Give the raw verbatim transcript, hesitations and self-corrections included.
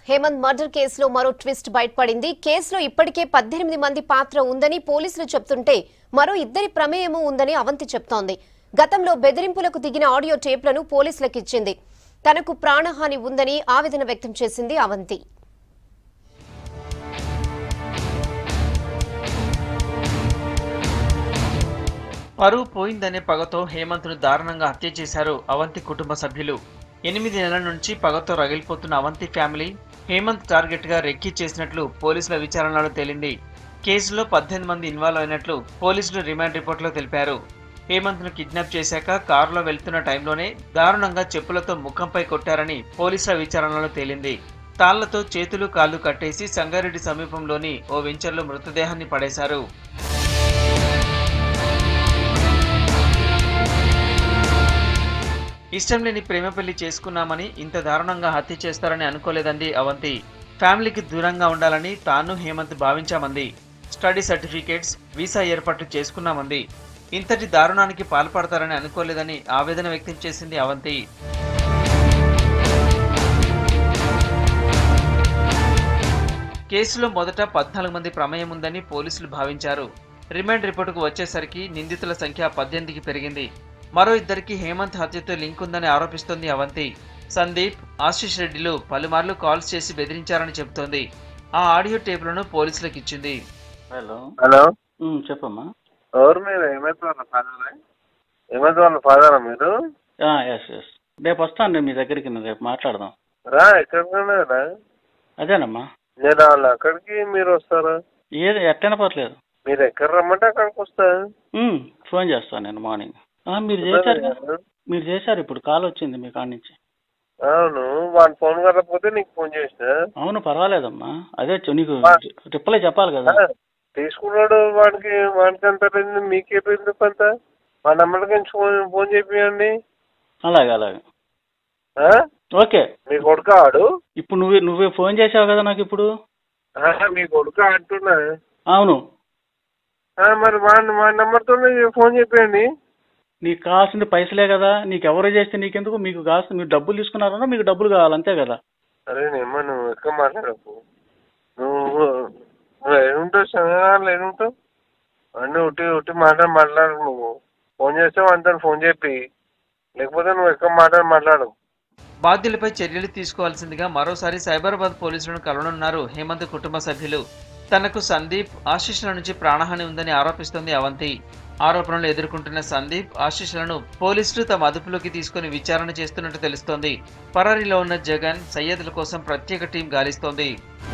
Hemant murder కేసులో మరో twist బయటపడింది. కేసులో ఇప్పటికే పద్దెనిమిది మంది పాత్ర ఉందని పోలీసులు చెప్తుంటే మరో ఇద్దరి ప్రమేయము ఉందని అవంతి చెప్తోంది. గతంలో బెదిరింపులకు దిగిన ఆడియో టేప్లను పోలీసులకు ఇచ్చింది. తనకు ప్రాణహాని ఉందని ఆవేదన వ్యక్తం చేసింది అవంతి. పరువు పోయిందనే పగతో హేమంత్ను దారుణంగా హత్య చేశారు అవంతి కుటుంబ సభ్యులు. ఎనిమిది నెలల నుంచి పగతో రగిలిపోతున్న అవంతి ఫ్యామిలీ హేమంత్ టార్గెట్ గా రెక్కీ చేసినట్లు పోలీసుల విచారణలో తేలింది. కేసులో పద్దెనిమిది మంది ఇన్వాల్వ్ అయినట్లు పోలీసులు రిమాండ్ రిపోర్టులో తెలిపారు. హేమంత్ ను కిడ్నాప్ చేశాక కారులో వెళ్తున్న టైంలోనే దారుణంగా చెప్పులతో ముఖంపై కొట్టారని పోలీసుల విచారణలో తేలింది. తాళ్లతో చేతులు కాళ్లు కట్టేసి సంగారెడ్డి సమీపంలోని ఓ వెంచర్లో మృతదేహాన్ని పడేశారు. ఇష్టం లేని ప్రేమ పెళ్లి చేసుకున్నామని ఇంత దారుణంగా హత్య చేస్తారని అనుకోలేదండి అవంతి. ఫ్యామిలీకి దూరంగా ఉండాలని తాను హేమంత్ భావించామంది. స్టడీ సర్టిఫికేట్స్, వీసా ఏర్పాట్లు చేసుకున్నామంది. ఇంతటి దారుణానికి పాల్పడతారని అనుకోలేదని ఆవేదన వ్యక్తం చేసింది అవంతి. కేసులో మొదట పద్నాలుగు మంది ప్రమేయం ఉందని పోలీసులు భావించారు. రిమాండ్ రిపోర్టుకు వచ్చేసరికి నిందితుల సంఖ్య పద్దెనిమిదికి పెరిగింది. మరో ఇద్దరికి హేమంత్ హత్యతో లింక్ ఉందని ఆరోపిస్తోంది అవంతి. సందీప్, ఆశీష్ రెడ్డిలు పలుమార్లు కాల్స్ చేసి బెదిరించారని చెబుతోంది. ఆ ఆడియో టేపులను పోలీసులకు ఇచ్చింది. హలో హలో చెప్పమ్మా. ఎవరు మీరు? హేమంత్ వాళ్ళ ఫాదరా? హేమంత్ వాళ్ళ ఫాదరా మీరు? ఎస్ ఎస్ రేపు వస్తాను మీ దగ్గరికి, రేపు మాట్లాడదాం. రా, ఎక్కడికన్నా? అదేనమ్మా. నేను వాళ్ళు అక్కడికి మీరు వస్తారా? ఏది ఎట్టైనా పర్లేదు. మీరు ఎక్కడ రమ్మంటే అక్కడికి వస్తా. ఫోన్ చేస్తాను నేను మార్నింగ్. మీరు చేశారు కదా, మీరు చేశారు ఇప్పుడు కాల్ వచ్చింది మీ కాడ నుంచి. అవును, వాడి ఫోన్ కలకపోతే నీకు ఫోన్ చేసిన. అవును పర్వాలేదమ్మా, అదే నీకు రిప్లై చెప్పాలి కదా. తీసుకున్నాడు వాడికి, వాడికి అంత లేదు, మీకే ఎందుకు అంత? మా నెంబర్కి ఫోన్ ఫోన్ చేపియండి. అలాగే అలాగే ఓకే. మీ కొడుక ఆడు ఇప్పుడు నువ్వే నువ్వే ఫోన్ చేసావు కదా నాకు ఇప్పుడు. మీ కొడుక అంటున్నా. అవును, మరి వాడి మా నెంబర్తో ఫోన్ చెప్పేయండి. నీకు కావాల్సింది పైసలే కదా, నీకు ఎవరు చేస్తే నీకెందుకు? మీకు కావాల్సింది మీరు డబ్బులు తీసుకున్నారన్నా మీకు డబ్బులు కావాలి అంతే కదా. అరే నేమ్మా, నువ్వు ఎక్కువ మాట్లాడకు. నువ్వు నువ్వు ఏముంటావు శనివారాలు ఏముంటావు అన్నీ ఉట్టి ఉట్టి మాట్లాడి మాట్లాడు. నువ్వు ఫోన్ చేస్తావు అంతా ఫోన్ చెప్పి, లేకపోతే నువ్వు ఎక్కువ మాట్లాడి మాట్లాడు. బాధ్యులపై చర్యలు తీసుకోవాల్సిందిగా మరోసారి సైబరాబాద్ పోలీసులను కలవనున్నారు హేమంత్ కుటుంబ సభ్యులు. తనకు సందీప్, ఆశీష్ల నుంచి ప్రాణహాని ఉందని ఆరోపిస్తోంది అవంతి. ఆరోపణలు ఎదుర్కొంటున్న సందీప్, ఆశీష్లను పోలీసులు తమ అదుపులోకి తీసుకుని విచారణ చేస్తున్నట్టు తెలుస్తోంది. పరారీలో ఉన్న జగన్, సయ్యద్ల కోసం ప్రత్యేక టీం గాలిస్తోంది.